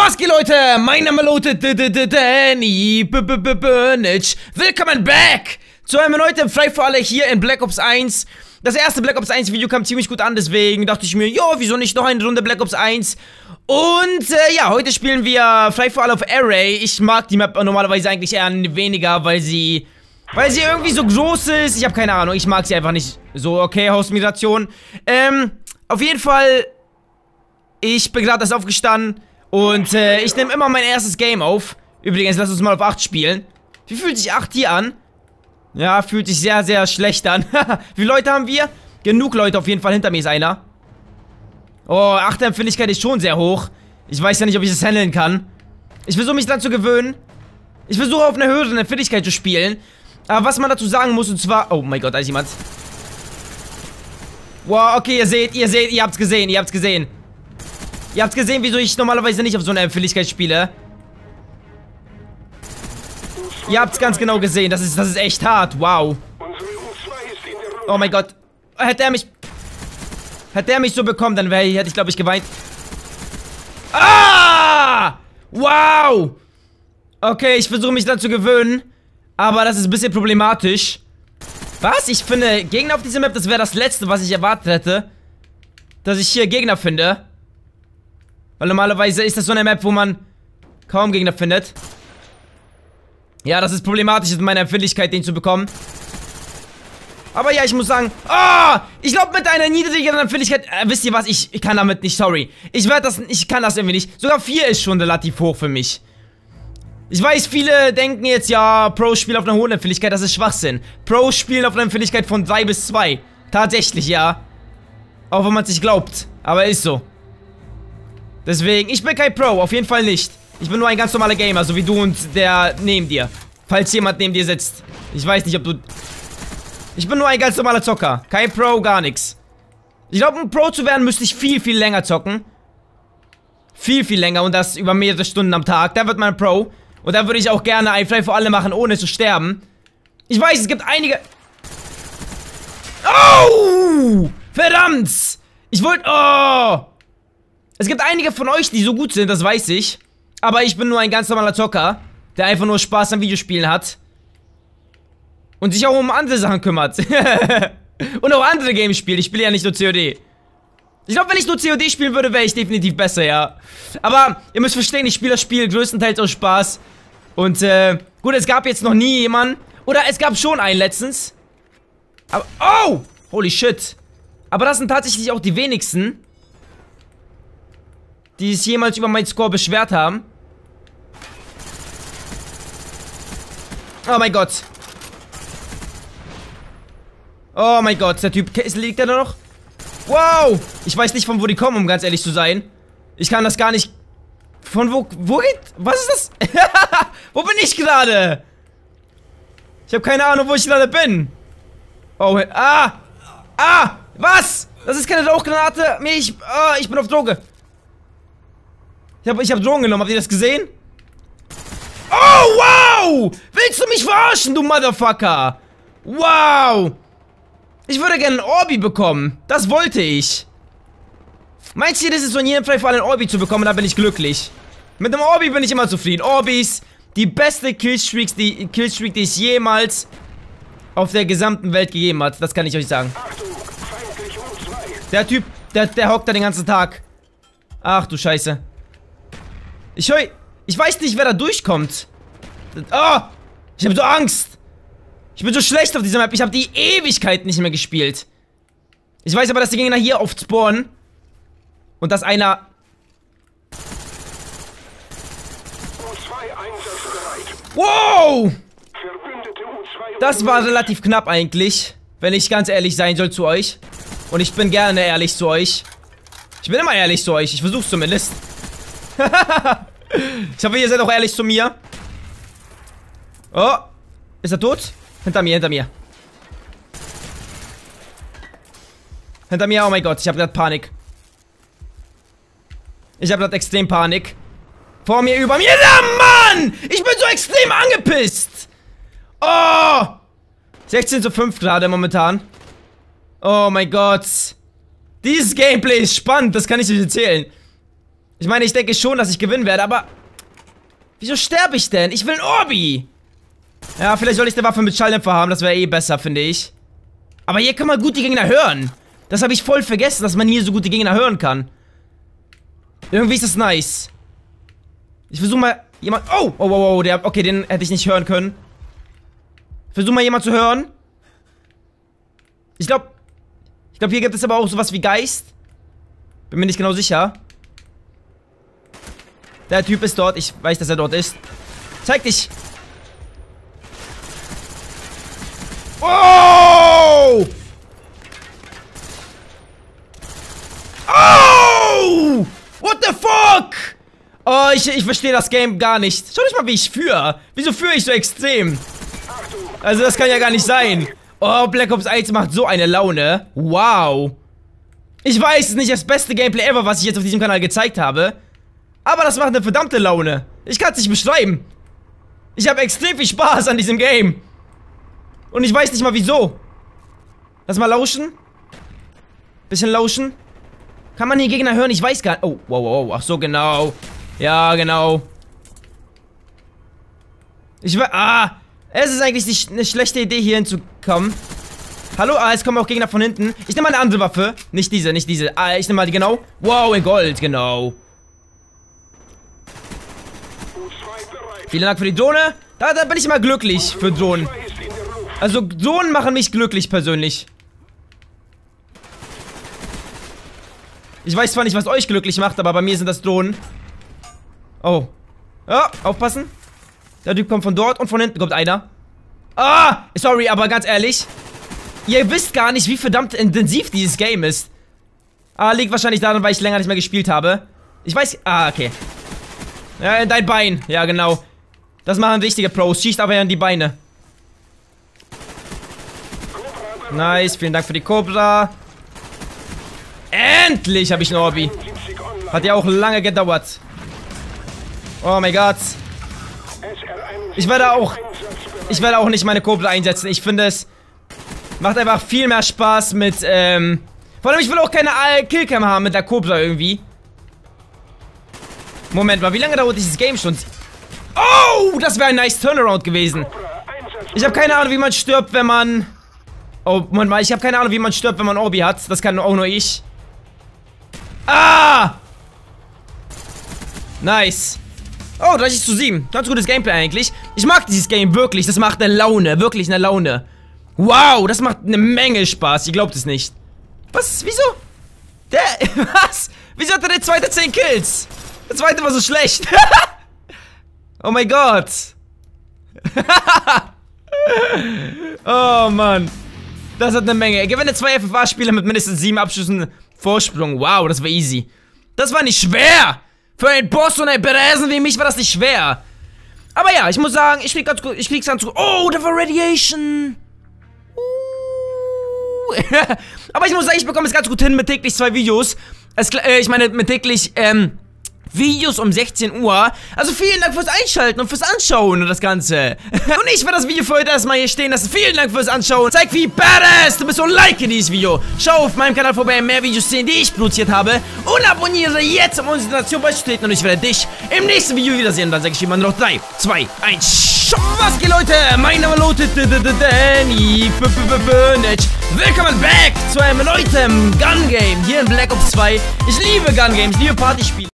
Was geht, Leute? Mein Name lautet Danny Burnage. Willkommen back zu einem neuen Frei für alle hier in Black Ops 1. Das erste Black Ops 1 Video kam ziemlich gut an, deswegen dachte ich mir, jo, wieso nicht noch eine Runde Black Ops 1? Und ja, heute spielen wir Frei für alle auf Array. Ich mag die Map normalerweise eigentlich eher weniger, weil sie irgendwie so groß ist. Ich habe keine Ahnung, ich mag sie einfach nicht so. Okay, Hausmigration. Auf jeden Fall, ich bin gerade erst aufgestanden. Und ich nehme immer mein erstes Game auf. Übrigens, lass uns mal auf 8 spielen. Wie fühlt sich 8 hier an? Ja, fühlt sich sehr, sehr schlecht an. Wie viele Leute haben wir? Genug Leute auf jeden Fall. Hinter mir ist einer. Oh, 8er Empfindlichkeit ist schon sehr hoch. Ich weiß ja nicht, ob ich das handeln kann. Ich versuche mich dran zu gewöhnen. Ich versuche auf einer höheren Empfindlichkeit zu spielen. Aber was man dazu sagen muss, und zwar... Oh mein Gott, da ist jemand. Wow, okay, ihr habt's gesehen, Ihr habt gesehen, wieso ich normalerweise nicht auf so einer Empfindlichkeit spiele. Ihr habt's ganz genau gesehen. Das ist echt hart. Wow. Oh mein Gott. Hätte er mich so bekommen, dann hätte ich, glaube ich, geweint. Ah! Wow! Okay, ich versuche mich daran zu gewöhnen. Aber das ist ein bisschen problematisch. Was? Ich finde, Gegner auf dieser Map, das wäre das Letzte, was ich erwartet hätte. Dass ich hier Gegner finde. Weil normalerweise ist das so eine Map, wo man kaum Gegner findet. Ja, das ist problematisch mit meiner Empfindlichkeit, den zu bekommen. Aber ja, ich muss sagen, ich glaube mit einer niedrigeren Empfindlichkeit, wisst ihr was, ich kann damit nicht, sorry. Ich kann das irgendwie nicht. Sogar 4 ist schon relativ hoch für mich. Ich weiß, viele denken jetzt, ja, Pros spielen auf einer hohen Empfindlichkeit, das ist Schwachsinn. Pros spielen auf einer Empfindlichkeit von 3 bis 2. Tatsächlich, ja. Auch wenn man es nicht glaubt, aber ist so. Deswegen, ich bin kein Pro, auf jeden Fall nicht. Ich bin nur ein ganz normaler Gamer, so wie du und der neben dir. Falls jemand neben dir sitzt. Ich weiß nicht, ob du... Ich bin nur ein ganz normaler Zocker. Kein Pro, gar nichts. Ich glaube, um Pro zu werden, müsste ich viel, viel länger zocken. Viel, viel länger und das über mehrere Stunden am Tag. Da wird man Pro. Und da würde ich auch gerne ein Frei für alle machen, ohne zu sterben. Ich weiß, es gibt einige... Oh! Verdammt! Ich wollte... Oh! Es gibt einige von euch, die so gut sind, das weiß ich. Aber ich bin nur ein ganz normaler Zocker, der einfach nur Spaß am Videospielen hat. Und sich auch um andere Sachen kümmert. Und auch andere Games spielt. Ich spiele ja nicht nur COD. Ich glaube, wenn ich nur COD spielen würde, wäre ich definitiv besser, ja. Aber ihr müsst verstehen, ich spiele das Spiel größtenteils aus Spaß. Und gut, es gab jetzt noch nie jemanden. Oder es gab schon einen letztens. Aber, oh! Holy shit. Aber das sind tatsächlich auch die wenigsten, die sich jemals über meinen Score beschwert haben. Oh mein Gott. Oh mein Gott, der Typ, liegt der da noch? Wow! Ich weiß nicht, von wo die kommen, um ganz ehrlich zu sein. Ich kann das gar nicht... Von wo geht... Was ist das? Wo bin ich gerade? Ich habe keine Ahnung, wo ich gerade bin. Oh, was? Das ist keine Rauchgranate. Ich bin auf Droge. Ich hab Drogen genommen, habt ihr das gesehen? Oh, wow! Willst du mich verarschen, du Motherfucker? Wow! Ich würde gerne einen Orbi bekommen. Das wollte ich. Mein Ziel ist es, von jedem Frei für alle einen Orbi zu bekommen, da bin ich glücklich. Mit einem Orbi bin ich immer zufrieden. Orbis, die beste Killstreak, die es jemals auf der gesamten Welt gegeben hat. Das kann ich euch sagen. Der Typ, der hockt da den ganzen Tag. Ach du Scheiße. Ich weiß nicht, wer da durchkommt. Oh! Ich habe so Angst. Ich bin so schlecht auf dieser Map. Ich habe die Ewigkeit nicht mehr gespielt. Ich weiß aber, dass die Gegner hier oft spawnen. Und dass einer... Wow! Das war relativ knapp eigentlich. Wenn ich ganz ehrlich sein soll zu euch. Und ich bin gerne ehrlich zu euch. Ich bin immer ehrlich zu euch. Ich versuch's zumindest. Ich hoffe, ihr seid auch ehrlich zu mir. Oh. Ist er tot? Hinter mir. Hinter mir, oh mein Gott, ich habe gerade Panik. Ich habe gerade extrem Panik. Vor mir, über mir. Ja, Mann! Ich bin so extrem angepisst. Oh! 16:5 gerade momentan. Oh mein Gott. Dieses Gameplay ist spannend, das kann ich euch erzählen. Ich meine, ich denke schon, dass ich gewinnen werde, aber... Wieso sterbe ich denn? Ich will ein Orbi! Ja, vielleicht soll ich eine Waffe mit Schalldämpfer haben, das wäre eh besser, finde ich. Aber hier kann man gut die Gegner hören. Das habe ich voll vergessen, dass man hier so gut die Gegner hören kann. Irgendwie ist das nice. Ich versuche mal jemand... Oh, oh, oh, oh, der... Okay, den hätte ich nicht hören können. Versuch mal jemand zu hören. Ich glaube, hier gibt es aber auch sowas wie Geist. Bin mir nicht genau sicher. Der Typ ist dort. Ich weiß, dass er dort ist. Zeig dich. Oh! Oh! What the fuck? Oh, ich verstehe das Game gar nicht. Schau dich mal, wie ich führe. Wieso führe ich so extrem? Also, das kann ja gar nicht sein. Oh, Black Ops 1 macht so eine Laune. Wow. Ich weiß, es ist nicht das beste Gameplay ever, was ich jetzt auf diesem Kanal gezeigt habe. Aber das macht eine verdammte Laune. Ich kann es nicht beschreiben. Ich habe extrem viel Spaß an diesem Game. Und ich weiß nicht mal wieso. Lass mal lauschen. Bisschen lauschen. Kann man hier Gegner hören? Ich weiß gar nicht. Oh, wow, wow, wow. Ach so, genau. Ja, genau. Ich weiß. Ah! Es ist eigentlich eine schlechte Idee, hier hinzukommen. Hallo? Ah, es kommen auch Gegner von hinten. Ich nehme mal eine andere Waffe. Nicht diese, nicht diese. Ah, ich nehme mal die, genau. Wow, in Gold, genau. Vielen Dank für die Drohne. Da bin ich immer glücklich für Drohnen. Also, Drohnen machen mich glücklich persönlich. Ich weiß zwar nicht, was euch glücklich macht, aber bei mir sind das Drohnen. Oh. Ja, aufpassen. Der Typ kommt von dort und von hinten kommt einer. Ah! Sorry, aber ganz ehrlich. Ihr wisst gar nicht, wie verdammt intensiv dieses Game ist. Ah, liegt wahrscheinlich daran, weil ich länger nicht mehr gespielt habe. Ich weiß... Ah, okay. Ja, in dein Bein. Ja, genau. Das machen richtige Pros. Schießt aber ja in die Beine. Nice, vielen Dank für die Cobra. Endlich habe ich einen Orbi. Hat ja auch lange gedauert. Oh mein Gott. Ich werde auch nicht meine Cobra einsetzen. Ich finde, es macht einfach viel mehr Spaß mit, vor allem, ich will auch keine Killcam haben mit der Cobra irgendwie. Moment mal, wie lange dauert dieses Game schon? Oh, das wäre ein nice Turnaround gewesen. Ich habe keine Ahnung, wie man stirbt, wenn man... Oh, Moment mal, ich habe keine Ahnung, wie man stirbt, wenn man Orbi hat. Das kann auch nur ich. Ah! Nice. Oh, 30:7. Ganz gutes Gameplay eigentlich. Ich mag dieses Game wirklich. Das macht eine Laune. Wirklich eine Laune. Wow, das macht eine Menge Spaß. Ihr glaubt es nicht. Was? Wieso? Was? Wieso hat der zweite 10 Kills? Der zweite war so schlecht. Oh mein Gott. Oh Mann. Das hat eine Menge. Er gewinnt 2 FFA-Spiele mit mindestens 7 Abschüssen Vorsprung. Wow, das war easy. Das war nicht schwer. Für einen Boss und einen Beresen wie mich war das nicht schwer. Aber ja, ich muss sagen, ich flieg ganz gut. Ich flieg's ganz gut. Oh, da war Radiation. Aber ich muss sagen, ich bekomme es ganz gut hin mit täglich 2 Videos. Ich meine, mit täglich, Videos um 16 Uhr. Also vielen Dank fürs Einschalten und fürs Anschauen und das Ganze. Und ich werde das Video für heute erstmal hier stehen lassen. Vielen Dank fürs Anschauen. Zeig, wie badass du bist und like dieses Video. Schau auf meinem Kanal vorbei, mehr Videos sehen, die ich produziert habe. Und abonniere jetzt, um unsere Nation beizutreten. Und ich werde dich im nächsten Video wiedersehen. Dann sage ich immer noch 3, 2, 1. Was geht, Leute? Mein Name lautet Danny Burnage. Willkommen back zu einem neuen Gun Game hier in Black Ops 2. Ich liebe Gun Games, liebe Partyspiele.